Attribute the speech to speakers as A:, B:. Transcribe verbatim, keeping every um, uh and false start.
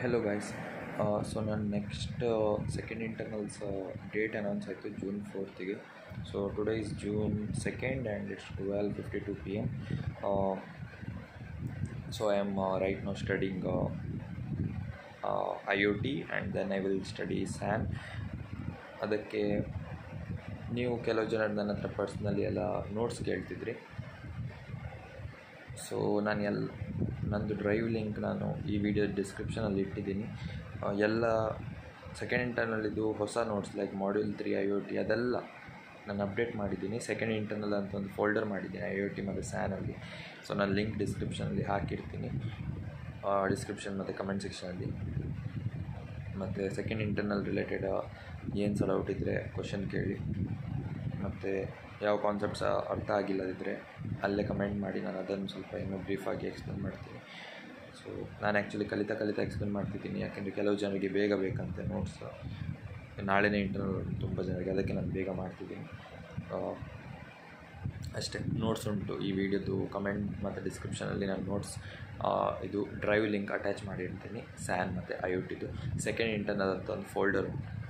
A: Hello guys. So ನಾನು next second internals date announce ಆಯಿತು June ಫೋರ್ತಿಗೆ. So today is June second and it's twelve fifty two P M. So I am right now studying I O T and then I will study SAN. ಅದಕ್ಕೆ ನೀವು ಕೆಲವು ಜನ ನನ್ನ ಹತ್ರ personally ಎಲ್ಲ notes ಕೇಳ್ತಿದ್ರಿ. So ನಾನು ಎಲ್ಲ ನಂದು ಡ್ರೈವ್ ಲಿಂಕ್ ನಾನು ಈ ವಿಡಿಯೋ ಡಿಸ್ಕ್ರಿಪ್ಷನಲ್ಲಿ ಇಟ್ಟಿದ್ದೀನಿ. ಎಲ್ಲ ಸೆಕೆಂಡ್ ಇಂಟರ್ನಲ್ಲಿದ್ದು ಹೊಸ notes like module three I O T ಅದೆಲ್ಲ ನಾನು ಅಪ್ಡೇಟ್ ಮಾಡಿದ್ದೀನಿ. ಸೆಕೆಂಡ್ ಇಂಟರ್ನಲ್ ಅಂತ ಒಂದು ಫೋಲ್ಡರ್ ಮಾಡಿದ್ದೀನಿ ಐ ಒ ಟಿ ಮತ್ತು ಸ್ಯಾನಲ್ಲಿ. ಸೊ ನಾನು ಲಿಂಕ್ ಡಿಸ್ಕ್ರಿಪ್ಷನಲ್ಲಿ ಹಾಕಿರ್ತೀನಿ, ಡಿಸ್ಕ್ರಿಪ್ಷನ್ ಮತ್ತು ಕಮೆಂಟ್ ಸೆಕ್ಷನಲ್ಲಿ. ಮತ್ತು ಸೆಕೆಂಡ್ ಇಂಟರ್ನಲ್ ರಿಲೇಟೆಡ್ ಏನು ಸಹ ಡೌಟ್ ಇದ್ದರೆ ಕ್ವಶನ್ ಕೇಳಿ, ಮತ್ತು ಯಾವ ಕಾನ್ಸೆಪ್ಟ್ಸ್ ಅರ್ಥ ಆಗಿಲ್ಲದಿದ್ದರೆ ಅಲ್ಲೇ ಕಮೆಂಟ್ ಮಾಡಿ, ನಾನು ಅದನ್ನು ಸ್ವಲ್ಪ ಇನ್ನೂ ಬ್ರೀಫಾಗಿ ಎಕ್ಸ್ಪ್ಲೇನ್ ಮಾಡ್ತೀನಿ. ಸೊ ನಾನು ಆ್ಯಕ್ಚುಲಿ ಕಲಿತಾ ಕಲಿತಾ ಎಕ್ಸ್ಪ್ಲೇನ್ ಮಾಡ್ತಿದ್ದೀನಿ, ಯಾಕೆಂದರೆ ಕೆಲವು ಜನರಿಗೆ ಬೇಗ ಬೇಕಂತೆ ನೋಟ್ಸ್. ನಾಳೆನೇ ಇಂಟರ್ನಲ್ ತುಂಬ ಜನರಿಗೆ, ಅದಕ್ಕೆ ನಾನು ಬೇಗ ಮಾಡ್ತಿದ್ದೀನಿ ಅಷ್ಟೇ. ನೋಟ್ಸ್ ಉಂಟು ಈ ವಿಡಿಯೋದು ಕಮೆಂಟ್ ಮತ್ತು ಡಿಸ್ಕ್ರಿಪ್ಷನಲ್ಲಿ ನಾನು ನೋಟ್ಸ್ ಇದು ಡ್ರೈವ್ ಲಿಂಕ್ ಅಟ್ಯಾಚ್ ಮಾಡಿರ್ತೀನಿ, ಸ್ಯಾನ್ ಮತ್ತು ಐ ಒ ಟಿದು. ಸೆಕೆಂಡ್ ಇಂಟರ್ನಲ್ ಅಂತ ಒಂದು ಫೋಲ್ಡರ್ ಉಂಟು,